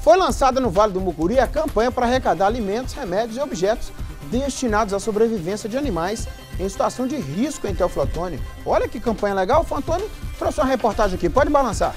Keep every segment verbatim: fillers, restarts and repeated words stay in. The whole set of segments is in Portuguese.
Foi lançada no Vale do Mucuri a campanha para arrecadar alimentos, remédios e objetos destinados à sobrevivência de animais em situação de risco em Teoflotone. Olha que campanha legal, o Fantoni trouxe uma reportagem aqui, pode balançar.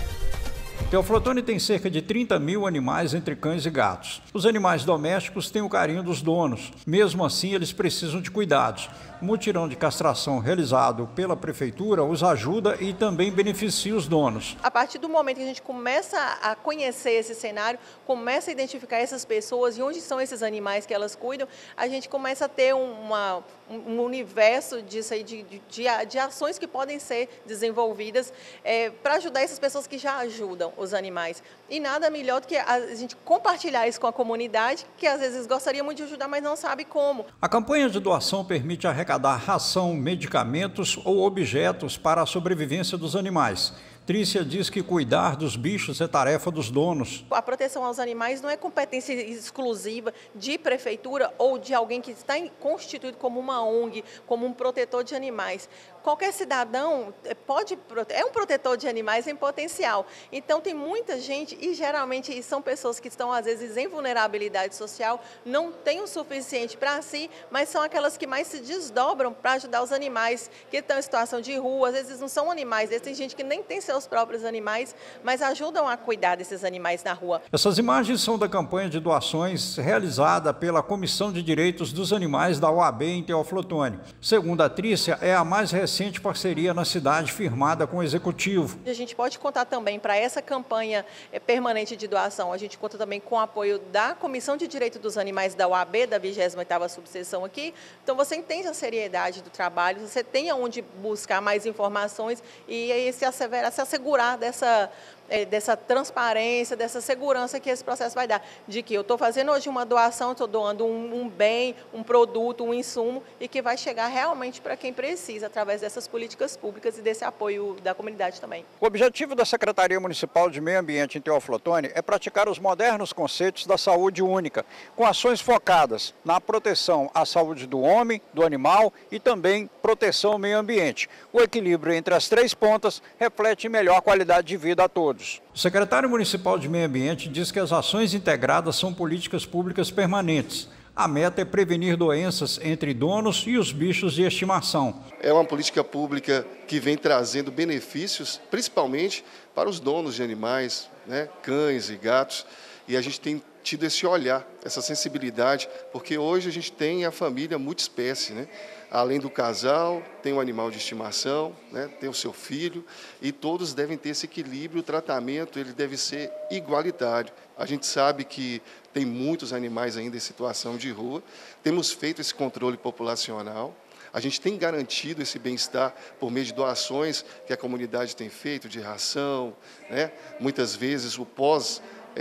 Teoflotone tem cerca de trinta mil animais entre cães e gatos. Os animais domésticos têm o carinho dos donos, mesmo assim eles precisam de cuidados. O mutirão de castração realizado pela prefeitura os ajuda e também beneficia os donos. A partir do momento que a gente começa a conhecer esse cenário, começa a identificar essas pessoas e onde são esses animais que elas cuidam, a gente começa a ter uma, um universo disso aí, de, de, de ações que podem ser desenvolvidas é, para ajudar essas pessoas que já ajudam os animais. E nada melhor do que a gente compartilhar isso com a comunidade, que às vezes gostaria muito de ajudar, mas não sabe como. A campanha de doação permite arrecadar ração, medicamentos ou objetos para a sobrevivência dos animais. Trícia diz que cuidar dos bichos é tarefa dos donos. A proteção aos animais não é competência exclusiva de prefeitura ou de alguém que está constituído como uma O N G, como um protetor de animais. Qualquer cidadão pode, é um protetor de animais em potencial. Então tem muita gente, e geralmente são pessoas que estão às vezes em vulnerabilidade social, não têm o suficiente para si, mas são aquelas que mais se desdobram para ajudar os animais que estão em situação de rua. Às vezes não são animais, às vezes tem gente que nem tem seus próprios animais, mas ajudam a cuidar desses animais na rua. Essas imagens são da campanha de doações realizada pela Comissão de Direitos dos Animais da O A B em Teoflotone. Segundo a Trícia, é a mais recente parceria na cidade firmada com o Executivo. A gente pode contar também para essa campanha permanente de doação, a gente conta também com o apoio da Comissão de Direitos dos Animais da O A B, da vigésima oitava subseção aqui. Então você entende a seriedade do trabalho, você tem aonde buscar mais informações e aí se asseverar, se assegurar dessa, dessa transparência, dessa segurança que esse processo vai dar. De que eu estou fazendo hoje uma doação, estou doando um, um bem, um produto, um insumo e que vai chegar realmente para quem precisa, através dessas políticas públicas e desse apoio da comunidade também. O objetivo da Secretaria Municipal de Meio Ambiente em Teoflotone é praticar os modernos conceitos da saúde única, com ações focadas na proteção à saúde do homem, do animal e também proteção ao meio ambiente. O equilíbrio entre as três pontas reflete melhor qualidade de vida a todos. O secretário municipal de Meio Ambiente diz que as ações integradas são políticas públicas permanentes. A meta é prevenir doenças entre donos e os bichos de estimação. É uma política pública que vem trazendo benefícios, principalmente para os donos de animais, né, cães e gatos, e a gente tem tido esse olhar, essa sensibilidade, porque hoje a gente tem a família multiespécie, né? Além do casal, tem um animal de estimação, né? Tem o seu filho, e todos devem ter esse equilíbrio, o tratamento ele deve ser igualitário. A gente sabe que tem muitos animais ainda em situação de rua, temos feito esse controle populacional, a gente tem garantido esse bem-estar por meio de doações que a comunidade tem feito, de ração, né? Muitas vezes o pós,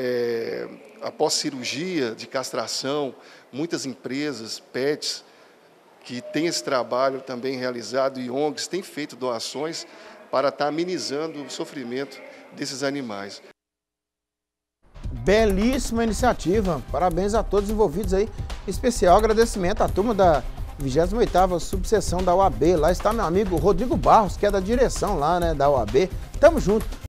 é, após cirurgia de castração, muitas empresas, pets, que têm esse trabalho também realizado e O N Gs têm feito doações para estar amenizando o sofrimento desses animais. Belíssima iniciativa, parabéns a todos envolvidos aí, especial agradecimento à turma da vigésima oitava subseção da O A B, lá está meu amigo Rodrigo Barros, que é da direção lá, né, da O A B, tamo junto.